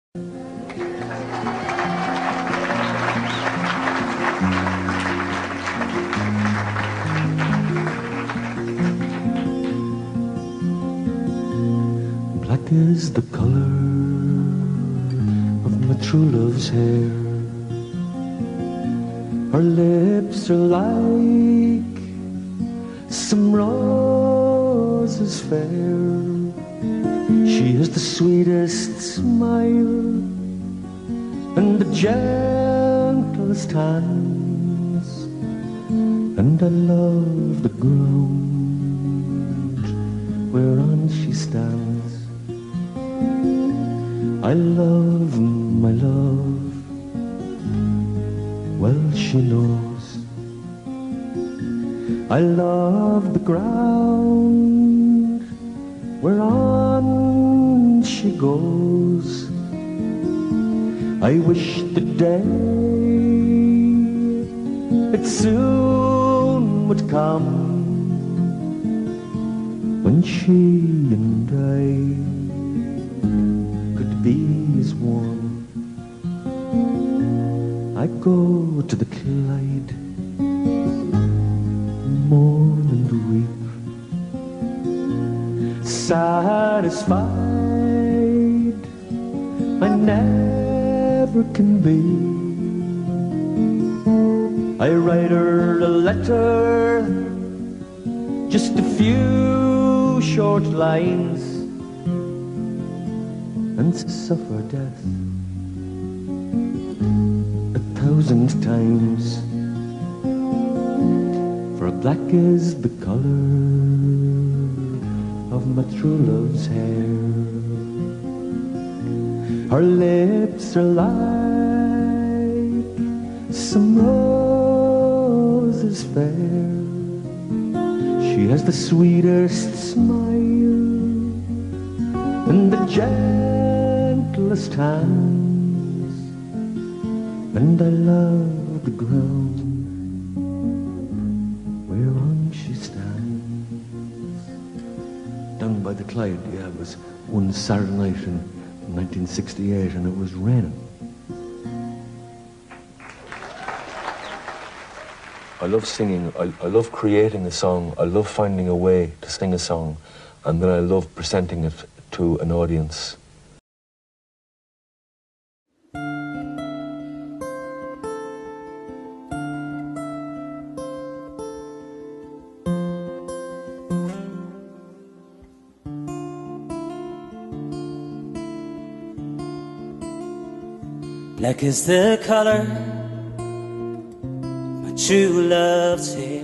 Black is the color of my true love's hair. Her lips are like some roses fair. She has the sweetest smile and the gentlest hands, and I love the ground whereon she stands. I love my love, well she knows. I love the ground whereon she goes. I wish the day it soon would come when she and I could be as one. I go to the Clyde, mourn and weep, satisfied I never can be. I write her a letter, just a few short lines, and suffer death 1,000 times. For black is the color of my true love's hair. Her lips are like some roses fair. She has the sweetest smile and the gentlest hands, and I love the ground whereon she stands. Down by the Clyde, yeah, it was one Saturday night in 1968, and it was raining. I love singing, I love creating a song, I love finding a way to sing a song, and then I love presenting it to an audience. Black is the color my true love's hair.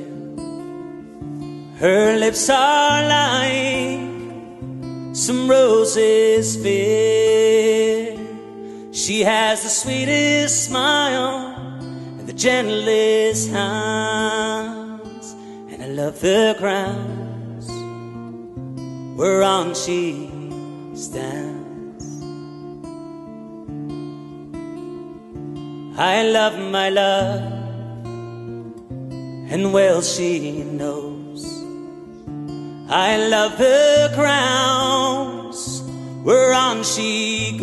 Her lips are like some roses fair. She has the sweetest smile and the gentlest hands, and I love the grounds whereon she stands. I love my love, and well she knows. I love the grounds whereon she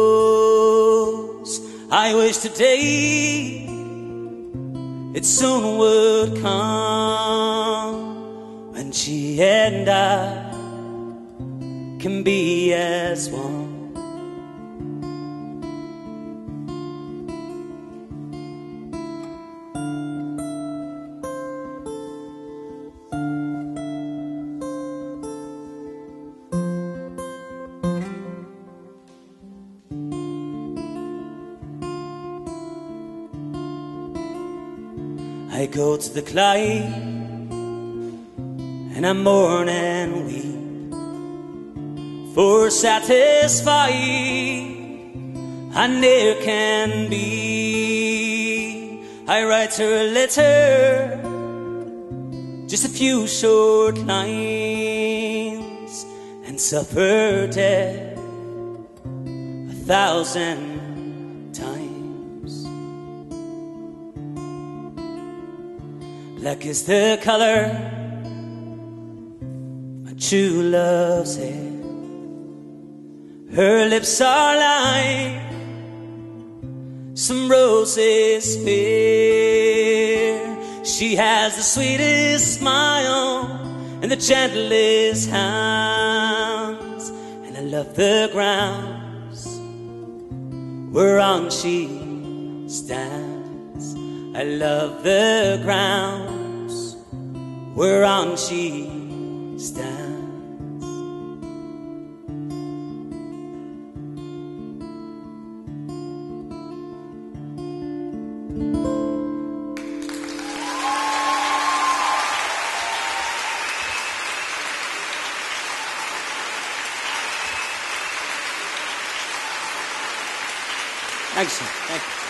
goes. I wish today it soon would come when she and I can be as one. I go to the Clyde and I mourn and weep, for satisfied I ne'er can be. I write her a letter, just a few short lines, and suffer death 1,000 times. Black is the color my true love's hair. Her lips are like some roses fair. She has the sweetest smile and the gentlest hands, and I love the grounds whereon she stands. I love the grounds whereon she stands. Thanks, sir. Thank you.